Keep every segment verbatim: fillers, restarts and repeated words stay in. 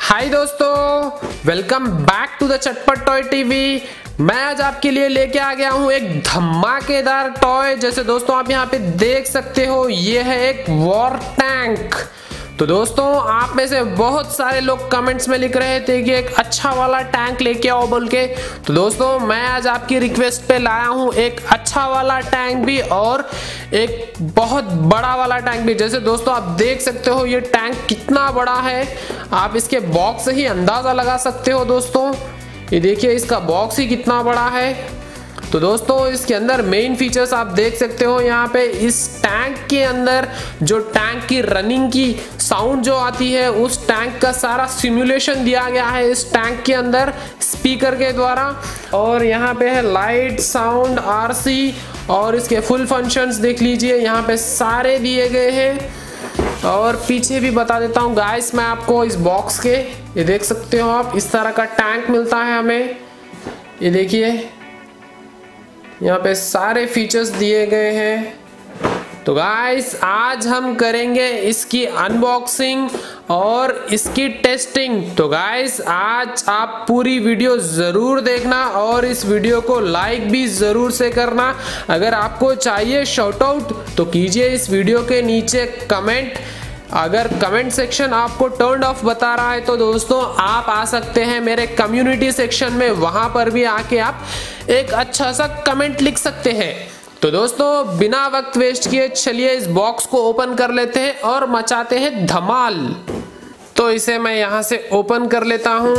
हाय दोस्तों, welcome back to the Chatpat toy TV. मैं आज आपके लिए लेके आ गया हूँ एक धमाकेदार टॉय। जैसे दोस्तों आप यहाँ पे देख सकते हो, ये है एक वॉर टैंक। तो दोस्तों आप में से बहुत सारे लोग कमेंट्स में लिख रहे थे कि एक अच्छा वाला टैंक लेके आओ बोल के। तो दोस्तों मैं आज आपकी रिक्वेस्ट पे लाया हूँ एक अच्छा वाला टैंक भी और एक बहुत बड़ा वाला टैंक भी। जैसे दोस्तों आप देख सकते हो ये टैंक कितना बड़ा है, आप इसके बॉक्स से ही अंदाजा लगा सकते हो। दोस्तों ये देखिए इसका बॉक्स ही कितना बड़ा है। तो दोस्तों इसके अंदर मेन फीचर्स आप देख सकते हो। यहाँ पे इस टैंक के अंदर जो टैंक की रनिंग की साउंड जो आती है, उस टैंक का सारा सिमुलेशन दिया गया है इस टैंक के अंदर स्पीकर के द्वारा। और यहाँ पे है लाइट, साउंड, आरसी और इसके फुल फंक्शंस देख लीजिए, यहाँ पे सारे दिए गए हैं। और पीछे भी बता देता हूँ गाइस मैं आपको इस बॉक्स के, ये देख सकते हो आप, इस तरह का टैंक मिलता है हमें। ये देखिए यहाँ पे सारे फीचर्स दिए गए हैं। तो गाइस आज हम करेंगे इसकी अनबॉक्सिंग और इसकी टेस्टिंग। तो गाइस आज आप पूरी वीडियो ज़रूर देखना और इस वीडियो को लाइक भी ज़रूर से करना। अगर आपको चाहिए शाउट आउट तो कीजिए इस वीडियो के नीचे कमेंट। अगर कमेंट सेक्शन आपको टर्न ऑफ बता रहा है तो दोस्तों आप आ सकते हैं मेरे कम्युनिटी सेक्शन में, वहां पर भी आके आप एक अच्छा सा कमेंट लिख सकते हैं। तो दोस्तों बिना वक्त वेस्ट किए चलिए इस बॉक्स को ओपन कर लेते हैं और मचाते हैं धमाल। तो इसे मैं यहां से ओपन कर लेता हूं।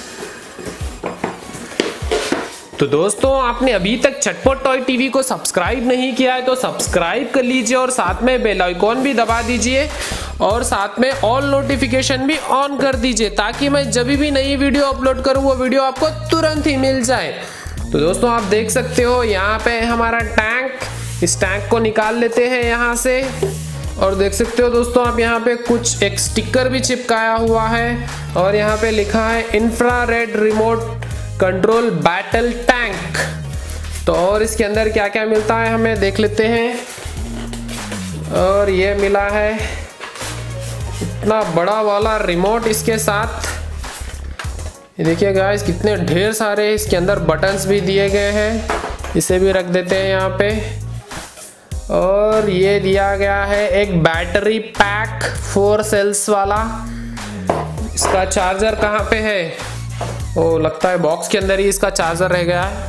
तो दोस्तों आपने अभी तक चटपट टॉय टीवी को सब्सक्राइब नहीं किया है तो सब्सक्राइब कर लीजिए और साथ में बेल आइकॉन भी दबा दीजिए और साथ में ऑल नोटिफिकेशन भी ऑन कर दीजिए ताकि मैं जब भी नई वीडियो अपलोड करूं वो वीडियो आपको तुरंत ही मिल जाए। तो दोस्तों आप देख सकते हो यहाँ पे हमारा टैंक, इस टैंक को निकाल लेते हैं यहाँ से। और देख सकते हो दोस्तों आप यहाँ पे कुछ एक स्टिकर भी चिपकाया हुआ है और यहाँ पे लिखा है infrared remote control battle tank. तो और इसके अंदर क्या क्या मिलता है हमें देख लेते हैं। और ये मिला है इतना बड़ा वाला रिमोट इसके साथ। ये देखिए गाइस कितने ढेर सारे इसके अंदर बटन्स भी दिए गए हैं, इसे भी रख देते हैं यहाँ पे। और ये दिया गया है एक बैटरी पैक फोर सेल्स वाला। इसका चार्जर कहाँ पे है? ओ लगता है बॉक्स के अंदर ही इसका चार्जर रह गया है।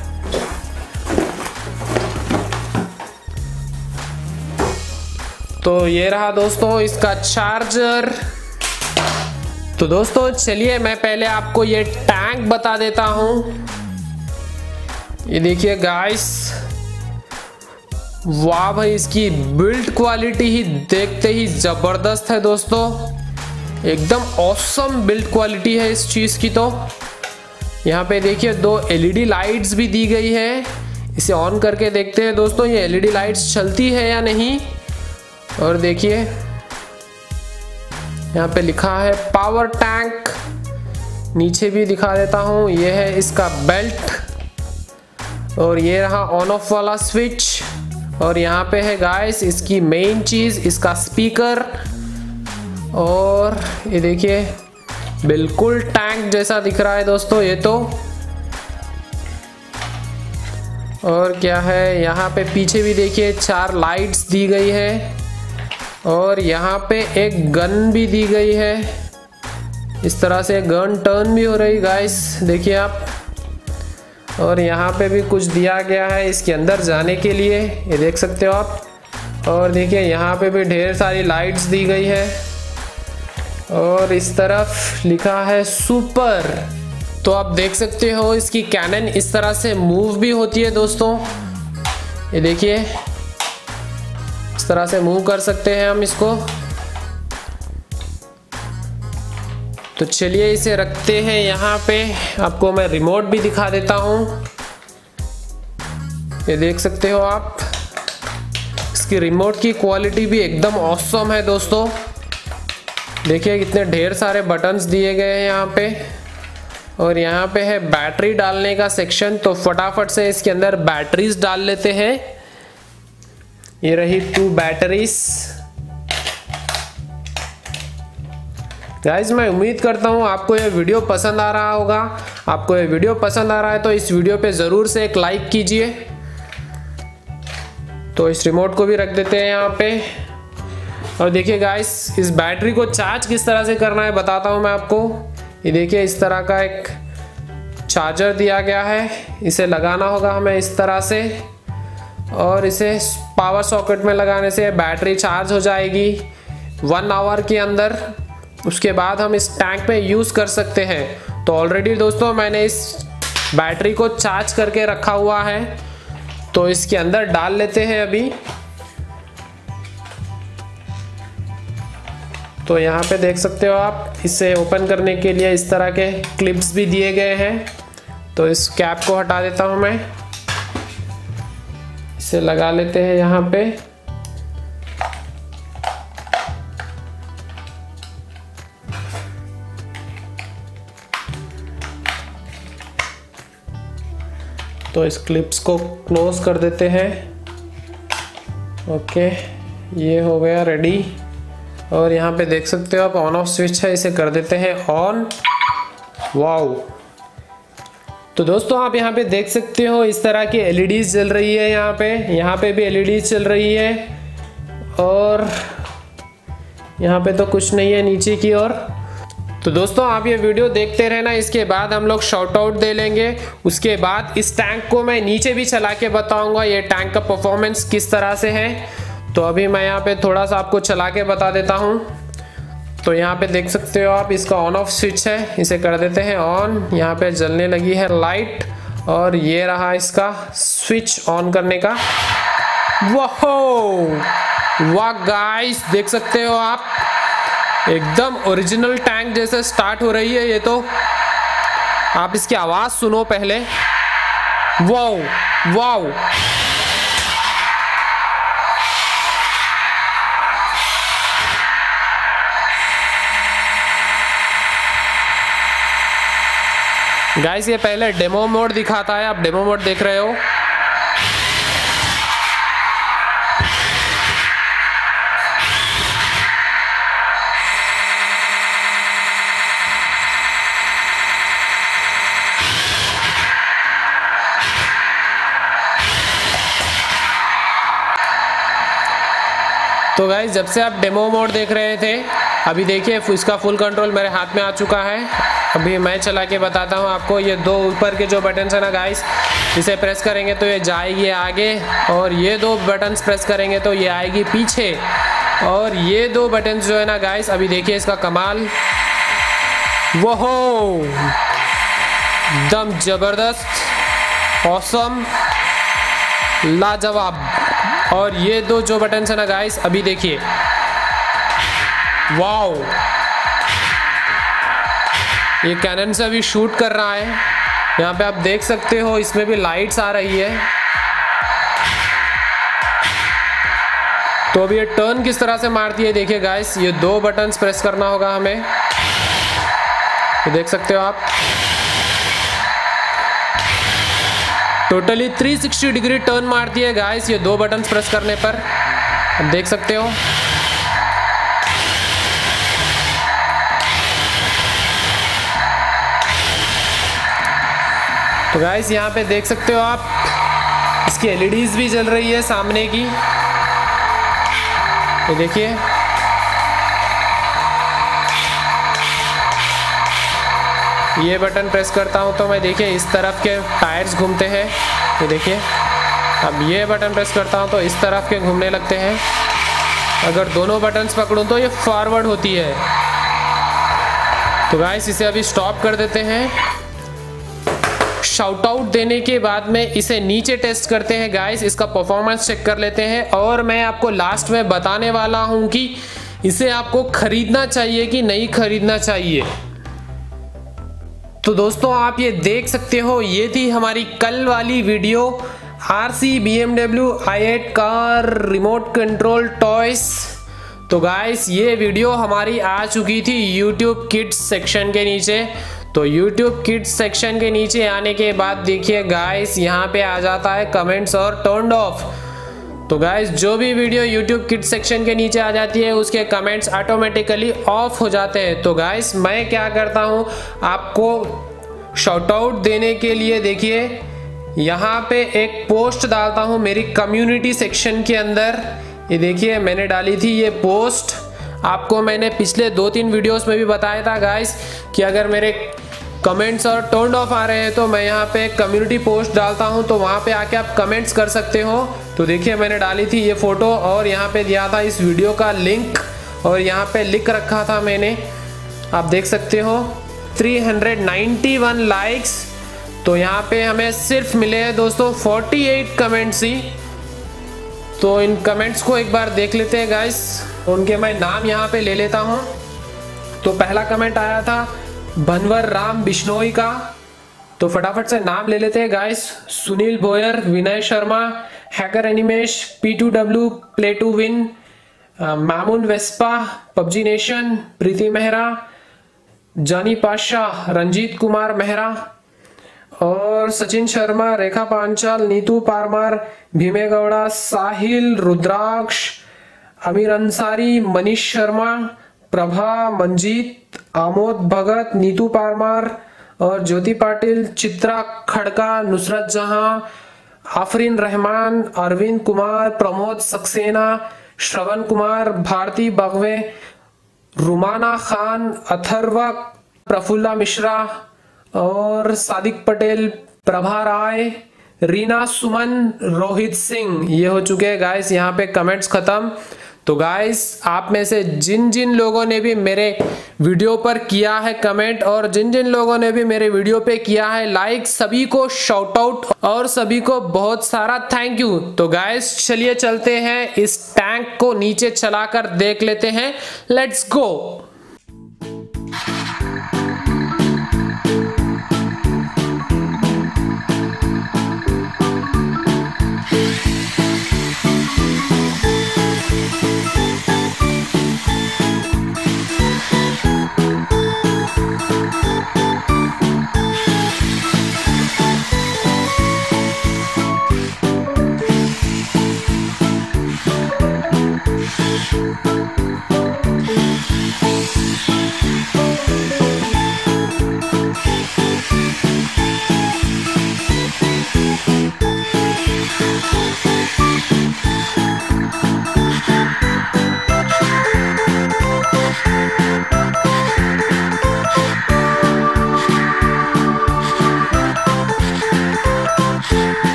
तो ये रहा दोस्तों इसका चार्जर। तो दोस्तों चलिए मैं पहले आपको ये टैंक बता देता हूं। ये देखिए गाइस, वाह भाई, इसकी बिल्ड क्वालिटी ही देखते ही जबरदस्त है दोस्तों, एकदम ऑसम बिल्ड क्वालिटी है इस चीज की। तो यहाँ पे देखिए दो एलईडी लाइट्स भी दी गई है। इसे ऑन करके देखते हैं दोस्तों ये एलईडी लाइट्स चलती है या नहीं। और देखिए यहाँ पे लिखा है पावर टैंक। नीचे भी दिखा देता हूँ, ये है इसका बेल्ट और ये रहा ऑन ऑफ वाला स्विच। और यहाँ पे है गाइस इसकी मेन चीज, इसका स्पीकर। और ये देखिए बिल्कुल टैंक जैसा दिख रहा है दोस्तों ये तो। और क्या है यहाँ पे पीछे भी देखिए चार लाइट्स दी गई है और यहाँ पे एक गन भी दी गई है। इस तरह से गन टर्न भी हो रही गाइस, देखिए आप। और यहाँ पे भी कुछ दिया गया है इसके अंदर जाने के लिए, ये देख सकते हो आप। और देखिए यहाँ पे भी ढेर सारी लाइट्स दी गई है और इस तरफ लिखा है सुपर। तो आप देख सकते हो इसकी कैनन इस तरह से मूव भी होती है दोस्तों, ये देखिए इस तरह से मूव कर सकते हैं हम इसको। तो चलिए इसे रखते हैं यहाँ पे, आपको मैं रिमोट भी दिखा देता हूँ। ये देख सकते हो आप, इसकी रिमोट की क्वालिटी भी एकदम ऑसम है दोस्तों। देखिए कितने ढेर सारे बटन्स दिए गए हैं यहाँ पे। और यहाँ पे है बैटरी डालने का सेक्शन, तो फटाफट से इसके अंदर बैटरीज डाल लेते हैं। ये रही टू बैटरीज। गाइज मैं उम्मीद करता हूँ आपको ये वीडियो पसंद आ रहा होगा। आपको ये वीडियो पसंद आ रहा है तो इस वीडियो पे ज़रूर से एक लाइक कीजिए। तो इस रिमोट को भी रख देते हैं यहाँ पे। और देखिए गाइस, इस बैटरी को चार्ज किस तरह से करना है बताता हूँ मैं आपको। ये देखिए, इस तरह का एक चार्जर दिया गया है, इसे लगाना होगा हमें इस तरह से, और इसे पावर सॉकेट में लगाने से बैटरी चार्ज हो जाएगी वन आवर के अंदर। उसके बाद हम इस टैंक में यूज़ कर सकते हैं। तो ऑलरेडी दोस्तों मैंने इस बैटरी को चार्ज करके रखा हुआ है, तो इसके अंदर डाल लेते हैं अभी। तो यहाँ पे देख सकते हो आप, इसे ओपन करने के लिए इस तरह के क्लिप्स भी दिए गए हैं। तो इस कैप को हटा देता हूँ मैं, इसे लगा लेते हैं यहाँ पे। तो इस क्लिप्स को क्लोज कर देते हैं। ओके, ये हो गया रेडी। और यहाँ पे देख सकते हो आप, ऑन ऑफ स्विच है, इसे कर देते हैं ऑन। वाओ! तो दोस्तों आप यहाँ पे देख सकते हो इस तरह की एलईडीज जल रही है। यहाँ पे यहाँ पे भी एलईडीज चल रही है, और यहाँ पे तो कुछ नहीं है नीचे की ओर। तो दोस्तों आप ये वीडियो देखते रहना, इसके बाद हम लोग शॉर्ट आउट दे लेंगे। उसके बाद इस टैंक को मैं नीचे भी चला के बताऊंगा ये टैंक का परफॉर्मेंस किस तरह से है। तो अभी मैं यहाँ पे थोड़ा सा आपको चला के बता देता हूँ। तो यहाँ पे देख सकते हो आप, इसका ऑन ऑफ स्विच है, इसे कर देते हैं ऑन। यहाँ पे जलने लगी है लाइट, और ये रहा इसका स्विच ऑन करने का। वाह वाह गाइस, देख सकते हो आप, एकदम ओरिजिनल टैंक जैसे स्टार्ट हो रही है ये। तो आप इसकी आवाज सुनो पहले। Wow wow! गाइस ये पहले डेमो मोड दिखाता है, आप डेमो मोड देख रहे हो। तो गाइस जब से आप डेमो मोड देख रहे थे, अभी देखिए इसका फुल कंट्रोल मेरे हाथ में आ चुका है। अभी मैं चला के बताता हूँ आपको। ये दो ऊपर के जो बटन्स है ना गाइस, इसे प्रेस करेंगे तो ये जाएगी आगे, और ये दो बटन्स प्रेस करेंगे तो ये आएगी पीछे। और ये दो बटन्स जो है ना गाइस, अभी देखिए इसका कमाल। वो एकदम जबरदस्त, ऑसम, लाजवाब। और ये दो जो बटन्स है ना गाइस, अभी देखिए, वाओ! ये कैनन से अभी शूट कर रहा है। यहाँ पे आप देख सकते हो, इसमें भी लाइट्स आ रही है। तो अभी ये टर्न किस तरह से मारती है देखिए गाइस। ये दो बटन्स प्रेस करना होगा हमें, ये देख सकते हो आप। Totally three sixty degree turn मारती है गाइस ये दो बटन्स प्रेस करने पर, आप देख सकते हो। तो गाइस यहाँ पे देख सकते हो आप, इसकी एलईडीज भी जल रही है सामने की, ये देखिए। ये बटन प्रेस करता हूँ तो मैं देखिए इस तरफ के टायर्स घूमते हैं, ये देखिए। अब ये बटन प्रेस करता हूँ तो इस तरफ के घूमने लगते हैं। अगर दोनों बटन्स पकड़ूँ तो ये फॉरवर्ड होती है। तो गाइस इसे अभी स्टॉप कर देते हैं। शाउट आउट देने के बाद में इसे नीचे टेस्ट करते हैं गाइस, इसका परफॉर्मेंस चेक कर लेते हैं। और मैं आपको लास्ट में बताने वाला हूं कि इसे आपको खरीदना चाहिए कि नहीं खरीदना चाहिए। तो दोस्तों आप ये देख सकते हो, ये थी हमारी कल वाली video RC B M W I eight car remote control toys. तो गाइस ये वीडियो हमारी आ चुकी थी यूट्यूब किड्स सेक्शन के नीचे। तो यूट्यूब किड्स सेक्शन के नीचे आने के बाद देखिए गाइस यहाँ पे आ जाता है कमेंट्स और टर्न्ड ऑफ। तो गाइस जो भी वीडियो यूट्यूब किड्स सेक्शन के नीचे आ जाती है उसके कमेंट्स ऑटोमेटिकली ऑफ हो जाते हैं। तो गाइस मैं क्या करता हूँ, आपको शाउट आउट देने के लिए देखिए यहाँ पे एक पोस्ट डालता हूँ मेरी कम्युनिटी सेक्शन के अंदर। ये देखिए मैंने डाली थी ये पोस्ट। आपको मैंने पिछले दो तीन वीडियोस में भी बताया था गाइस कि अगर मेरे कमेंट्स और टर्न ऑफ आ रहे हैं तो मैं यहाँ पे कम्युनिटी पोस्ट डालता हूँ, तो वहाँ पे आके आप कमेंट्स कर सकते हो। तो देखिए मैंने डाली थी ये फोटो और यहाँ पे दिया था इस वीडियो का लिंक और यहाँ पे लिख रखा था मैंने, आप देख सकते हो तीन सौ इक्यानवे लाइक्स। तो यहाँ पे हमें सिर्फ मिले हैं दोस्तों अड़तालीस कमेंट्स ही। तो इन कमेंट्स को एक बार देख लेते हैं गाइस, उनके मैं नाम यहाँ पे ले लेता हूँ। तो पहला कमेंट आया था भनवर राम बिश्नोई का, तो फटाफट से नाम ले लेते हैं guys. Sunil Boyer, Vinay Sharma, hacker Animesh, P two W, play to win, Mamun Vespa, PUBG Nation, Preeti Mehra, Jani Pashah, Ranjit Kumar Mehra और सचिन शर्मा, रेखा पांचाल, नीतू पारमार, भीमे गौड़ा, साहिल, रुद्राक्ष, अमीर अंसारी, मनीष शर्मा, प्रभा, मंजीत, आमोद भगत, नीतू पारमार और ज्योति पाटिल, चित्रा खड़का, नुसरत जहां, आफरीन रहमान, अरविंद कुमार, प्रमोद सक्सेना, श्रवण कुमार, भारती बगवे, रुमाना खान, अथर्वा, प्रफुल्ला मिश्रा और सादिक पटेल, प्रभा राय, रीना सुमन, रोहित सिंह। ये हो चुके हैं गाइस यहाँ पे कमेंट्स खत्म। तो गाइस आप में से जिन जिन लोगों ने भी मेरे वीडियो पर किया है कमेंट और जिन जिन लोगों ने भी मेरे वीडियो पे किया है लाइक, सभी को शाउट आउट और सभी को बहुत सारा थैंक यू। तो गाइस चलिए चलते हैं, इस टैंक को नीचे चलाकर देख लेते हैं। Let's go.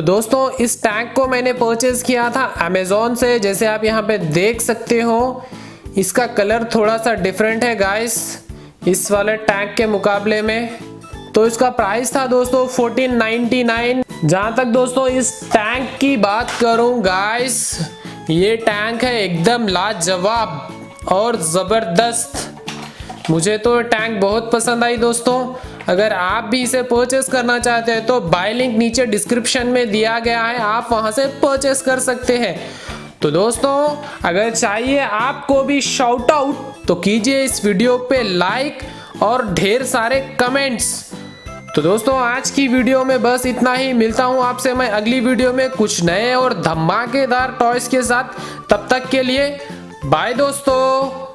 दोस्तों इस टैंक को मैंने परचेज किया था अमेज़ॉन से। जैसे आप यहाँ पे देख सकते हो इसका कलर थोड़ा सा डिफरेंट है गाइस इस वाले टैंक के मुकाबले में। तो इसका प्राइस था दोस्तों फोर्टीन नाइन्टी नाइन। जहाँ तक दोस्तों इस टैंक की बात करूँ गाइस, ये टैंक है एकदम लाजवाब और ज़बरदस्त। मुझे तो टैंक बहुत पसंद आई दोस्तों। अगर आप भी इसे परचेस करना चाहते हैं तो बाय लिंक नीचे डिस्क्रिप्शन में दिया गया है, आप वहां से परचेस कर सकते हैं। तो दोस्तों अगर चाहिए आपको भी शाउट आउट तो कीजिए इस वीडियो पे लाइक और ढेर सारे कमेंट्स। तो दोस्तों आज की वीडियो में बस इतना ही। मिलता हूं आपसे मैं अगली वीडियो में कुछ नए और धमाकेदार टॉयज के साथ। तब तक के लिए बाय दोस्तों।